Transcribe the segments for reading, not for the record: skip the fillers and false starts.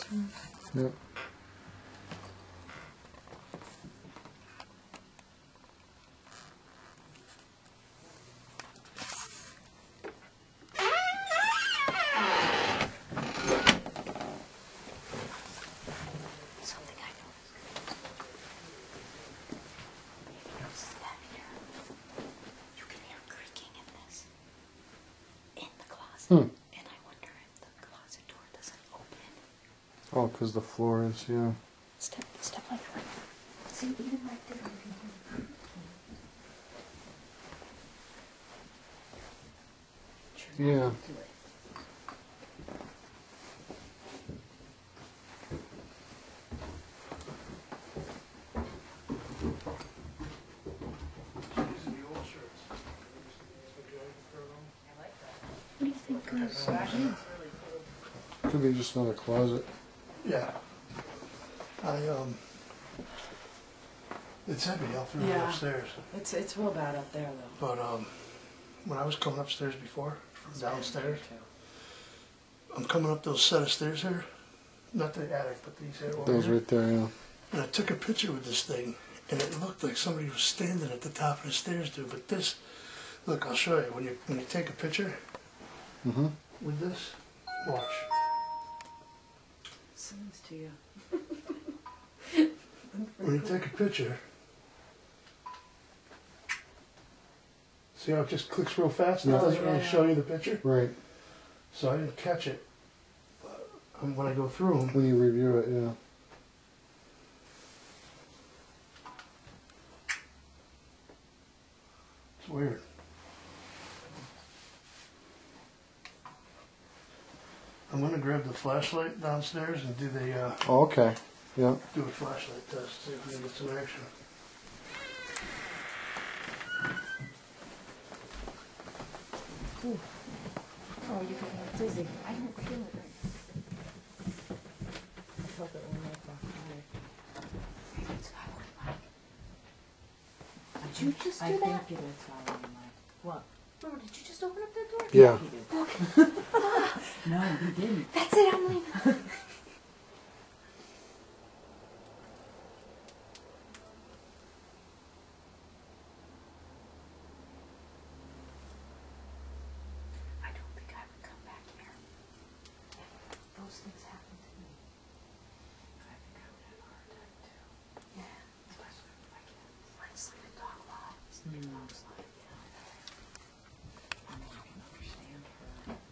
Yep. Hmm. And I wonder if the closet door doesn't open. Oh, because the floor is, yeah. Step like that. See, even right there. Yeah. What do you think goes Could be just another closet. Yeah. It's heavy out through upstairs. It's real bad up there though. But when I was coming upstairs before, from downstairs, I'm coming up those set of stairs here. Not the attic, but these here. Those right there, yeah. And I took a picture with this thing, and it looked like somebody was standing at the top of the stairs, dude. But this, look, I'll show you. When you take a picture with this, watch. Sings to you. When you take a picture, see how it just clicks real fast and it doesn't really show you the picture? Right. So I didn't catch it. But when I go through them, When you review it, yeah. it's weird. I'm going to grab the flashlight downstairs and do the Oh, okay. Yeah. do a flashlight test, see if we can get some action. Ooh. Oh, you're getting dizzy. I don't feel it right. I felt it when I walked by. Maybe it's following mine. Did you just do I that? think it is following mine. What? Mama, did you just open up that door? Yeah. He did. No, he didn't. That's it, Emily. I don't think I would come back here if those things happened to me. I think I would have a hard time too. Yeah. Especially with my kids. I'd sleep in dog walls. Dogs like it. I mean, I can understand her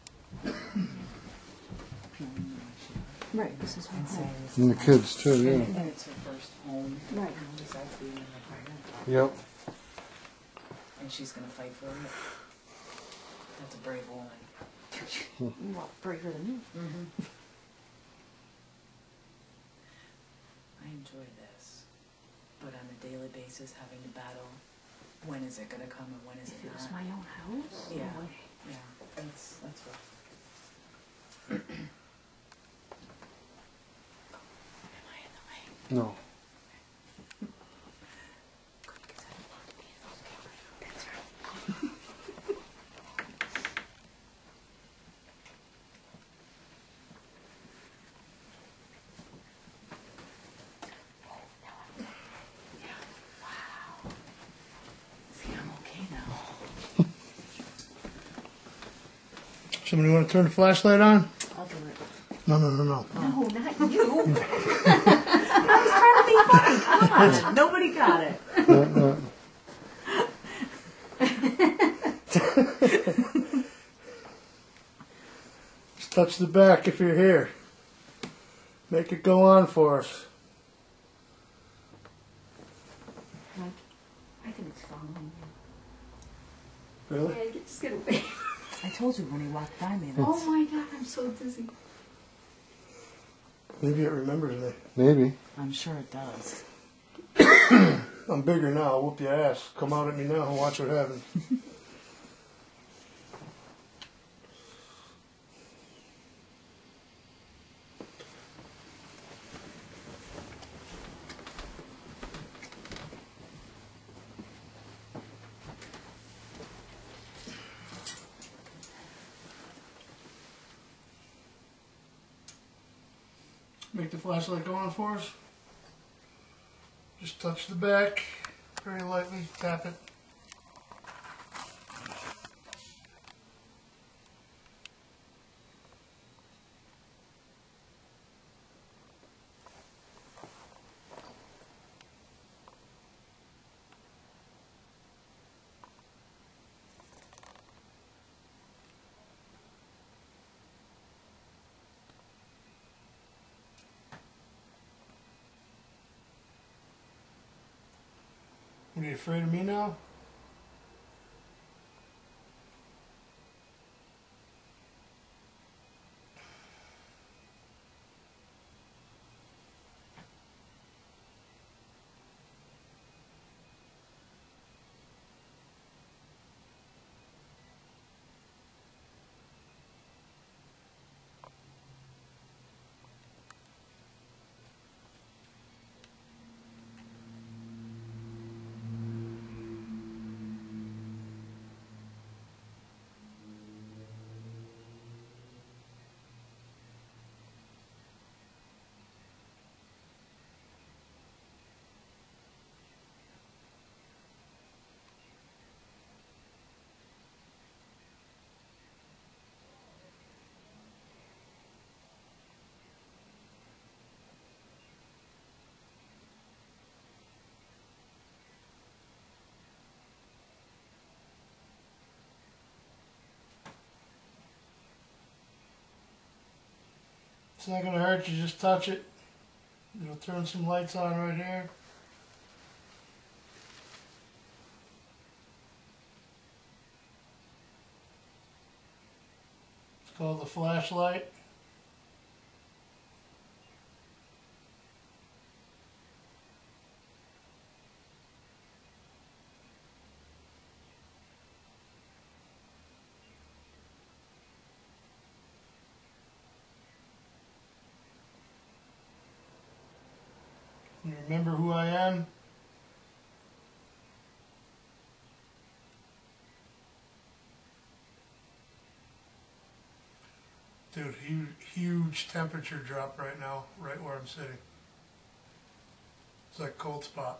feeling the way she does. Right, this is her And saying home. this And the is kids too, and, yeah. and it's her first home. Right. You know, besides being in her pregnant. Yep. And she's gonna fight for it. That's a brave woman. Well, braver than me. I enjoy this, but on a daily basis, having to battle when is it gonna come and when is If it it was not? my own house, Yeah. no way. Yeah, that's rough. Am I in the way? No. Good, 'cause I don't want to be in those cameras. That's right. Wow. See, I'm okay now. Somebody want to turn the flashlight on? I'll do it. No. No, not you. I was trying to be funny. Come on. Nobody got it. Just touch the back if you're here. Make it go on for us. Like, I think it's following you. Really? Yeah, just get away. I told you when he walked by me. That's, Oh my god, I'm so dizzy. Maybe it remembers me. Maybe. I'm sure it does. I'm bigger now. I'll whoop your ass. Come out at me now and watch what happens. make the flashlight go on for us. Just touch the back very lightly, tap it. Are you afraid of me now? It's not gonna hurt you, just touch it. It'll turn some lights on right here. It's called the flashlight. You remember who I am? Dude, huge temperature drop right now, right where I'm sitting. It's like cold spot.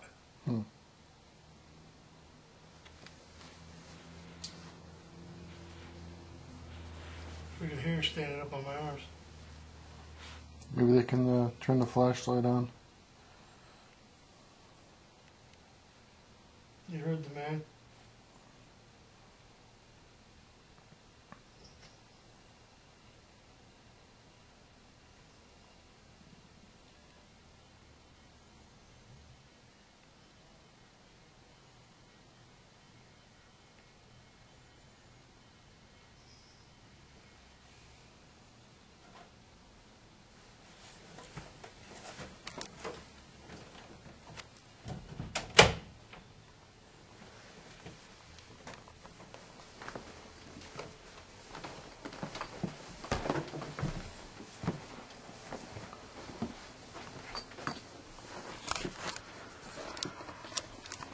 Freaking hair standing up on my arms. Maybe they can turn the flashlight on. You heard the man.